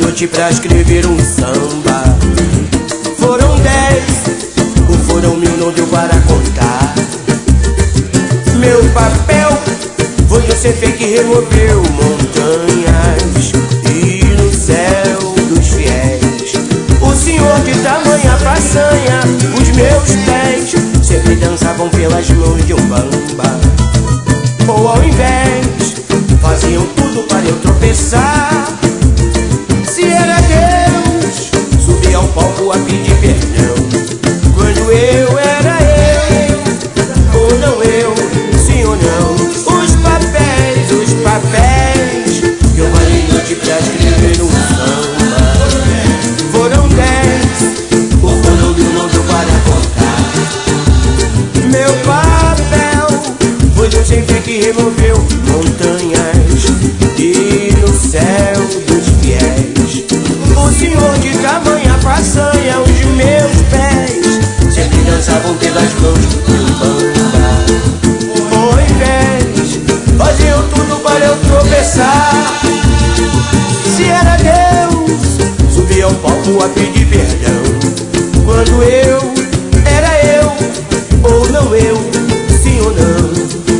noite pra escrever um samba. Foram 10 ou foram 1000, não deu para contar. Meu papel foi o CV que removeu montanhas. E no céu dos fiéis, o Senhor de tamanha façanha, os meus pés sempre dançavam pelas mãos de um bamba. Ou ao invés, faziam tudo para eu tropeçar. Se era Deus, subia ao palco a pedir perdão. Quando eu era eu, ou não eu, sim ou não. Os papéis que eu valei noite pra escrever um samba. Foram 10 ou foram 1000, não deu para contar. Meu papel foi um sempre que removeu montanhas. E no céu dos fiéis, o Senhor de tamanha façanha, os meus pés sempre dançavam pelas mãos do bamba. Ao invés, faziam tudo para eu tropeçar. Se era Deus, subia ao palco a pedir perdão. Quando eu era eu, ou não eu, sim ou não.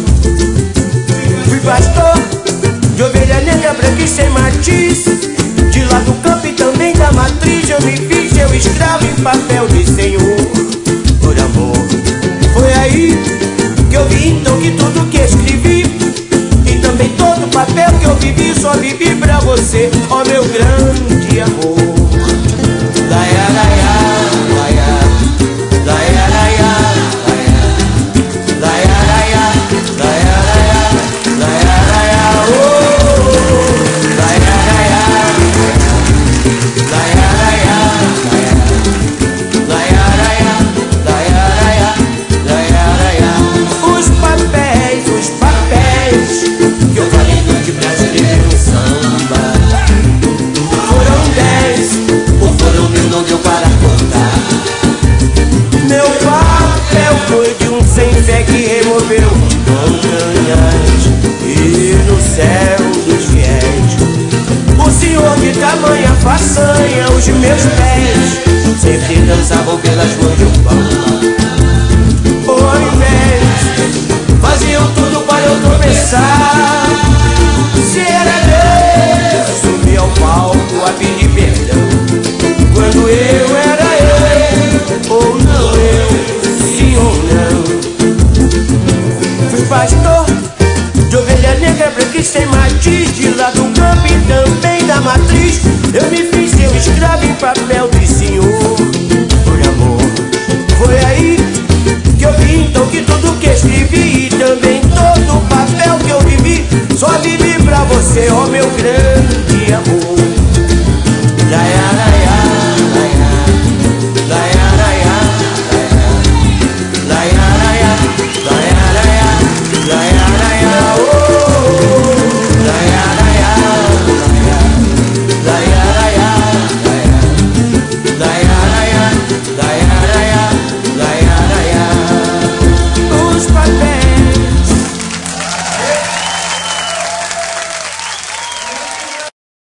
Fui pastor de ovelha negra, branca e sem matiz, de lá do campo e também da matriz. Eu me fiz seu escravo em papel de senhor, por amor. Foi aí que eu vi então que tudo que escrevi e também todo papel que eu vivi, só vivi pra você, ó meu grande amor. Laia, laia, laia, laia, laia, laia, laia, laia, laia, laia, laia, laia, oh, laia, laia, laia, laia, laia, laia, laia, laia, laia. Os papéis que eu falei noite pra escrever um samba. Foram 10 ou foram 1000, não deu para contar. Meu papel foi de um sem fé que removeu montanhas. E no céu dos fiéis, o Senhor de tamanha façanha, os meus pés sempre dançavam pelas mãos de um bamba. Ao invés, faziam tudo para eu tropeçar. Se era Deus, subia ao palco a pedir perdão. Quando eu era eu, ou não eu, sim ou não. Fui pastor de ovelha negra, branca e sem matiz, de lá do campo e também da matriz. Eu me fiz seu escravo em papel